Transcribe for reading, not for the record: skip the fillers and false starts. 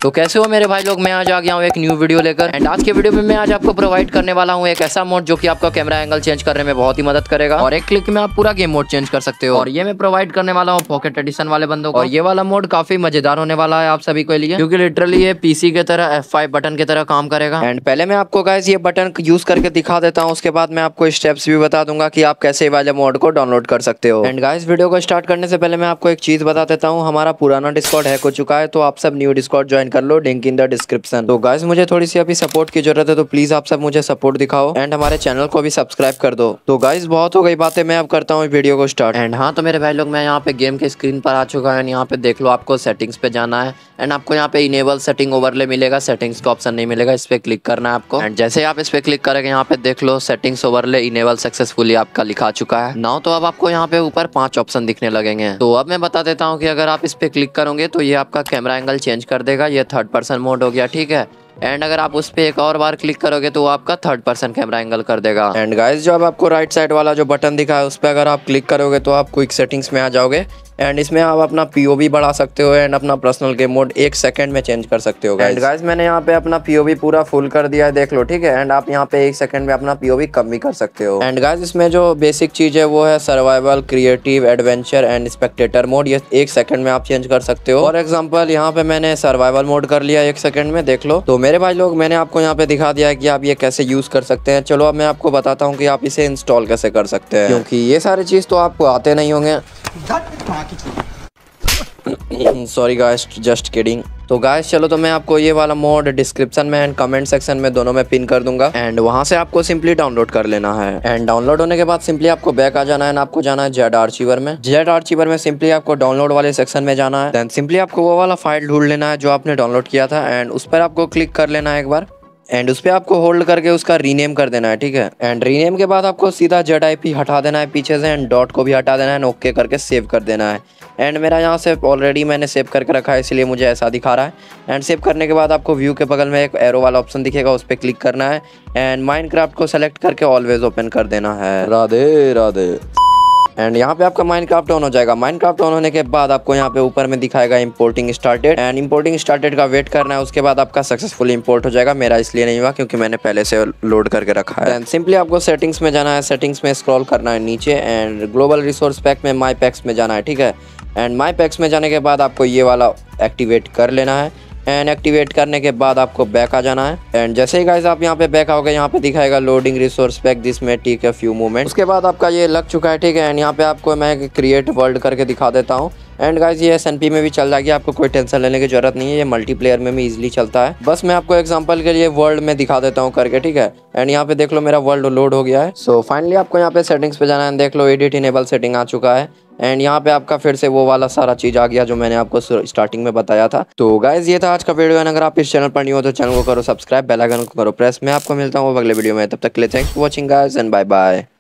तो कैसे हो मेरे भाई लोग, मैं आज आ गया हूँ एक न्यू वीडियो लेकर। एंड आज के वीडियो में मैं आज आपको प्रोवाइड करने वाला हूँ एक ऐसा मोड जो कि आपका कैमरा एंगल चेंज करने में बहुत ही मदद करेगा और एक क्लिक में आप पूरा गेम मोड चेंज कर सकते हो। और ये मैं प्रोवाइड करने वाला हूँ पॉकेट एडिशन वाले बंदों को। और ये वाला मोड काफी मजेदार होने वाला है आप सभी के लिए, क्योंकि लिटरली ये पीसी की तरह F5 बटन की तरह काम करेगा। एंड पहले मैं आपको गाइस ये बटन यूज करके दिखा देता हूँ, उसके बाद मैं आपको स्टेप्स भी बता दूंगा कि आप कैसे वाले मोड को डाउनलोड कर सकते हो। एंड गाइस वीडियो को स्टार्ट करने से पहले मैं आपको एक चीज बता देता हूँ, हमारा पुराना डिस्कॉर्ड हैक हो चुका है, तो आप सब न्यू डिस्कॉर्ड ज्वाइन कर लो, लिंक इन द डिस्क्रिप्शन। तो गाइस मुझे थोड़ी सी अभी सपोर्ट की जरूरत है, तो प्लीज आप सब मुझे सपोर्ट दिखाओ एंड हमारे चैनल को भी सब्सक्राइब कर दो। तो गाइस बहुत हो गई बातें, मैं अब करता हूँ वीडियो को स्टार्ट। एंड हाँ तो मेरे भाई लोग, मैं यहाँ पे गेम के स्क्रीन पर आ चुका है। यहाँ पे देख लो, आपको सेटिंग्स पे जाना है एंड आपको यहाँ पे इनेबल सेटिंग ओवरले मिलेगा, सेटिंग्स का ऑप्शन नहीं मिलेगा, इस पे क्लिक करना है आपको। एंड जैसे आप इस पे क्लिक करेंगे, यहाँ पे देख लो सेटिंग्स ओवरले इनेबल सक्सेसफुली आपका लिखा चुका है नाउ। तो अब आपको यहाँ पे ऊपर 5 ऑप्शन दिखने लगेंगे। तो अब मैं बता देता हूँ कि अगर आप इस पे क्लिक करोगे तो ये आपका कैमरा एंगल चेंज कर देगा, ये थर्ड पर्सन मोड हो गया, ठीक है। एंड अगर आप उस पे एक और बार क्लिक करोगे तो वो आपका थर्ड पर्सन कैमरा एंगल कर देगा। एंड गाइस जो अब आपको राइट साइड वाला जो बटन दिखा है, उस पे अगर आप क्लिक करोगे तो आप क्विक सेटिंग्स में आ जाओगे एंड इसमें आप अपना पीओवी बढ़ा सकते हो एंड अपना पर्सनल गेम मोड 1 सेकंड में चेंज कर सकते हो। एंड गाइस मैंने यहाँ पे अपना पीओवी पूरा फुल कर दिया है, देख लो, ठीक है। एंड आप यहाँ पे 1 सेकंड में अपना पीओवी कम भी कर सकते हो। एंड गाइस इसमें जो बेसिक चीज है वो है survival, creative, adventure and spectator mode, ये 1 सेकंड में आप चेंज कर सकते हो। फॉर एग्जाम्पल यहाँ पे मैंने सर्वाइवल मोड कर लिया 1 सेकंड में, देख लो। तो मेरे भाई लोग, मैंने आपको यहाँ पे दिखा दिया है कि आप ये कैसे यूज कर सकते हैं। चलो अब मैं आपको बताता हूँ कि आप इसे इंस्टॉल कैसे कर सकते हैं, क्योंकि ये सारी चीज तो आपको आते नहीं होंगे। Sorry guys, just kidding. तो गाइस चलो, तो मैं आपको ये वाला मोड डिस्क्रिप्शन में एंड कमेंट सेक्शन में दोनों में पिन कर दूंगा एंड वहां से आपको सिंपली डाउनलोड कर लेना है। एंड डाउनलोड होने के बाद सिंपली आपको बैक आ जाना है, आपको जाना है जेड आर्चिवर में। जेड आर्चिवर में सिंपली आपको डाउनलोड वाले सेक्शन में जाना है। देन सिंपली आपको वो वाला फाइल ढूंढ लेना है जो आपने डाउनलोड किया था एंड उस पर आपको क्लिक कर लेना है एक बार एंड उस पर आपको होल्ड करके उसका रीनेम कर देना है, ठीक है। एंड रीनेम के बाद आपको सीधा ZIP हटा देना है पीछे से एंड डॉट को भी हटा देना है, ओके करके सेव कर देना है। एंड मेरा यहाँ से ऑलरेडी मैंने सेव करके रखा है, इसलिए मुझे ऐसा दिखा रहा है। एंड सेव करने के बाद आपको व्यू के बगल में एक एरो वाला ऑप्शन दिखेगा, उस पर क्लिक करना है एंड माइनक्राफ्ट को सेलेक्ट करके ऑलवेज ओपन कर देना है। राधे राधे। एंड यहाँ पे आपका माइनक्राफ्ट ऑन हो जाएगा। माइनक्राफ्ट ऑन होने के बाद आपको यहाँ पे ऊपर में दिखाएगा importing started and importing started का वेट करना है, उसके बाद आपका सक्सेसफुली इंपोर्ट हो जाएगा। मेरा इसलिए नहीं हुआ क्योंकि मैंने पहले से लोड करके रखा है। सिंपली आपको सेटिंग्स में जाना है, सेटिंग्स में स्क्रॉल करना है नीचे एंड ग्लोबल रिसोर्स पैक में माई पैक्स में जाना है, ठीक है। एंड माई पैक्स में जाने के बाद आपको ये वाला एक्टिवेट कर लेना है एंड एक्टिवेट करने के बाद आपको बैक आ जाना है। एंड जैसे ही गाइस आप यहाँ पे बैक आओगे, यहाँ पे दिखाएगा loading resource pack, this may take a few moment. उसके बाद आपका ये लग चुका है, ठीक है। एंड यहाँ पे आपको मैं क्रिएट वर्ल्ड करके दिखा देता हूँ एंड गाइस ये SNP में भी चल जाएगी, आपको कोई टेंशन लेने की जरूरत नहीं है, ये मल्टीप्लेयर में भी इजीली चलता है। बस मैं आपको एग्जांपल के लिए वर्ल्ड में दिखा देता हूँ करके, ठीक है। एंड यहाँ पे देख लो मेरा वर्ल्ड लोड हो गया है। सो फाइनली आपको यहाँ पे सेटिंग्स पे जाना है, देख लो एडिट इनेबल सेटिंग आ चुका है एंड यहाँ पे आपका फिर से वो वाला सारा चीज आ गया जो मैंने आपको स्टार्टिंग में बताया था। तो गाइस ये था आज का वीडियो एंड अगर आप इस चैनल पर न्यू हो तो चैनल को करो सब्सक्राइब, बेल आइकन को करो प्रेस। मैं आपको मिलता हूँ अगले वीडियो में, तब तक के लिए thanks for watching guys and bye bye.